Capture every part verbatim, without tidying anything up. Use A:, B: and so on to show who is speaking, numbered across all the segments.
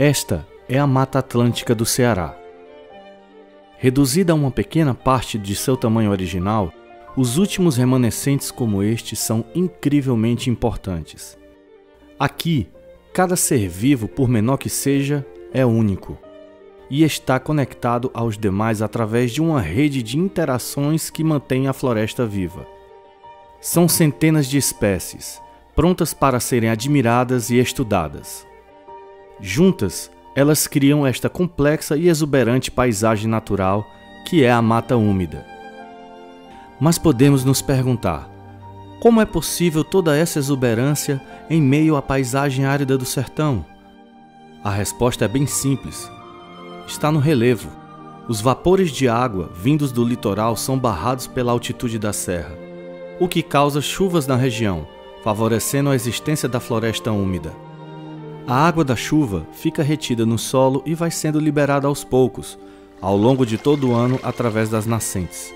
A: Esta é a Mata Atlântica do Ceará. Reduzida a uma pequena parte de seu tamanho original, os últimos remanescentes como este são incrivelmente importantes. Aqui, cada ser vivo, por menor que seja, é único e está conectado aos demais através de uma rede de interações que mantém a floresta viva. São centenas de espécies, prontas para serem admiradas e estudadas. Juntas, elas criam esta complexa e exuberante paisagem natural que é a mata úmida. Mas podemos nos perguntar, como é possível toda essa exuberância em meio à paisagem árida do sertão? A resposta é bem simples. Está no relevo. Os vapores de água vindos do litoral são barrados pela altitude da serra, o que causa chuvas na região, favorecendo a existência da floresta úmida. A água da chuva fica retida no solo e vai sendo liberada aos poucos, ao longo de todo o ano através das nascentes.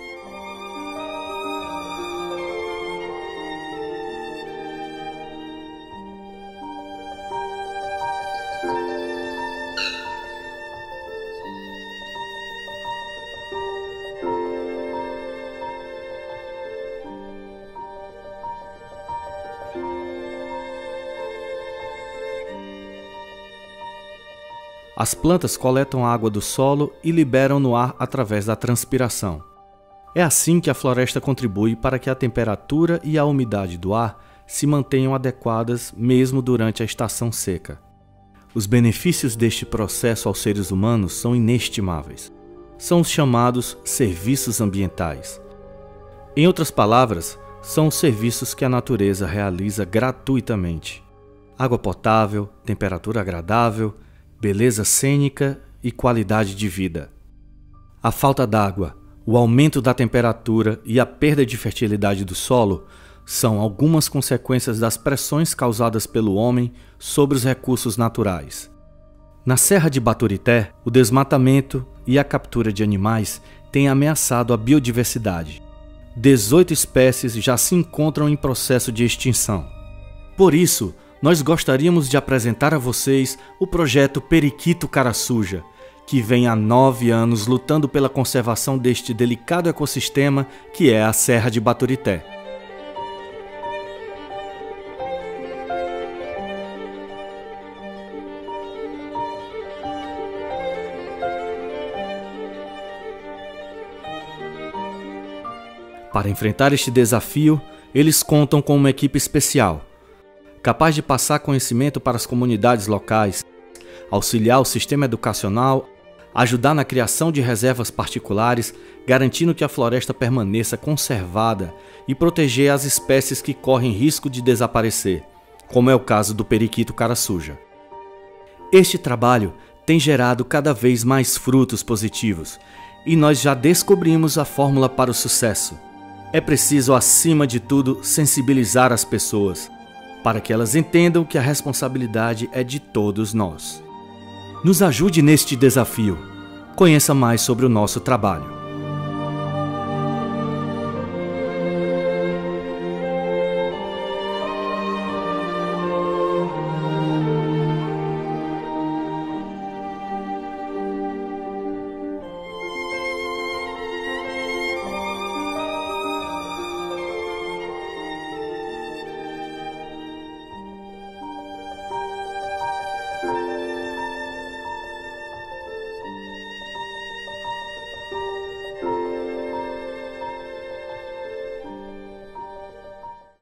A: As plantas coletam a água do solo e liberam no ar através da transpiração. É assim que a floresta contribui para que a temperatura e a umidade do ar se mantenham adequadas mesmo durante a estação seca. Os benefícios deste processo aos seres humanos são inestimáveis. São os chamados serviços ambientais. Em outras palavras, são os serviços que a natureza realiza gratuitamente. Água potável, temperatura agradável, beleza cênica e qualidade de vida. A falta d'água, o aumento da temperatura e a perda de fertilidade do solo são algumas consequências das pressões causadas pelo homem sobre os recursos naturais. Na Serra de Baturité, o desmatamento e a captura de animais têm ameaçado a biodiversidade. dezoito espécies já se encontram em processo de extinção. Por isso, nós gostaríamos de apresentar a vocês o projeto Periquito Cara Suja, que vem há nove anos lutando pela conservação deste delicado ecossistema que é a Serra de Baturité. Para enfrentar este desafio, eles contam com uma equipe especial, capaz de passar conhecimento para as comunidades locais, auxiliar o sistema educacional, ajudar na criação de reservas particulares, garantindo que a floresta permaneça conservada e proteger as espécies que correm risco de desaparecer, como é o caso do periquito cara suja. Este trabalho tem gerado cada vez mais frutos positivos e nós já descobrimos a fórmula para o sucesso. É preciso, acima de tudo, sensibilizar as pessoas, para que elas entendam que a responsabilidade é de todos nós. Nos ajude neste desafio. Conheça mais sobre o nosso trabalho.